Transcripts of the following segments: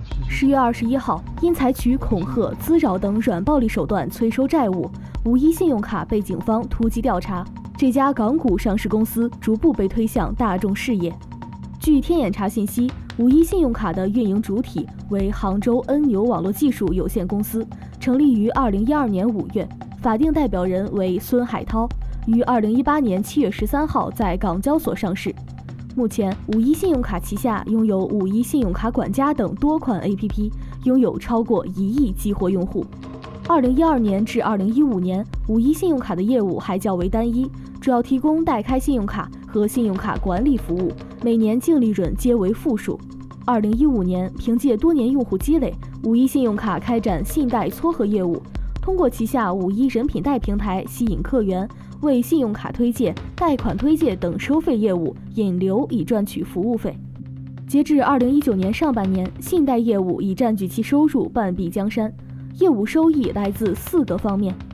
10月21号，因采取恐吓、滋扰等软暴力手段催收债务，51信用卡被警方突击调查。这家港股上市公司逐步被推向大众视野。据天眼查信息，51信用卡的运营主体为杭州恩牛网络技术有限公司，成立于2012年5月，法定代表人为孙海涛，于2018年7月13号在港交所上市。目前，51信用卡旗下拥有51信用卡管家等多款 APP， 拥有超过1亿激活用户。2012年至2015年，51信用卡的业务还较为单一，主要提供代开信用卡和信用卡管理服务，每年净利润皆为负数。2015年，凭借多年用户积累，51信用卡开展信贷撮合业务，通过旗下51人品贷平台吸引客源，为信用卡推介、贷款推介等收费业务引流，以赚取服务费。截至2019年上半年，信贷业务已占据其收入半壁江山，业务收益来自4个方面。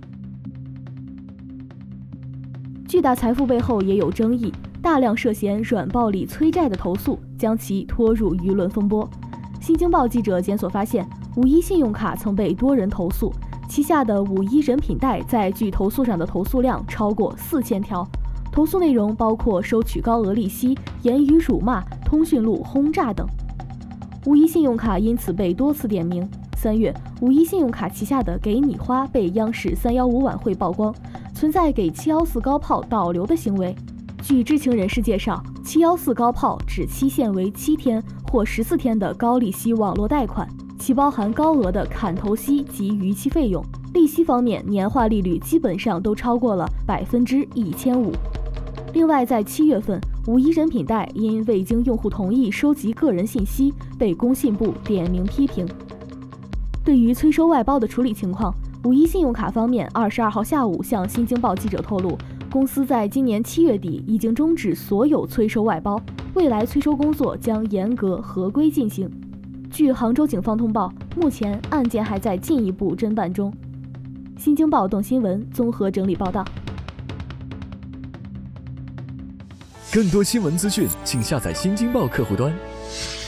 巨大财富背后也有争议，大量涉嫌软暴力催债的投诉将其拖入舆论风波。新京报记者检索发现，51信用卡曾被多人投诉，旗下的51人品贷在据投诉上的投诉量超过4000条，投诉内容包括收取高额利息、言语辱骂、通讯录轰炸等。51信用卡因此被多次点名。3月，51信用卡旗下的给你花被央视315晚会曝光，存在给714高炮导流的行为。据知情人士介绍，714高炮指期限为7天或14天的高利息网络贷款，其包含高额的砍头息及逾期费用，利息方面年化利率基本上都超过了1500%。另外，在7月份，51人品贷因未经用户同意收集个人信息，被工信部点名批评。对于催收外包的处理情况，51信用卡方面22号下午向新京报记者透露，公司在今年7月底已经终止所有催收外包，未来催收工作将严格合规进行。据杭州警方通报，目前案件还在进一步侦办中。新京报动新闻综合整理报道。 更多新闻资讯，请下载新京报客户端。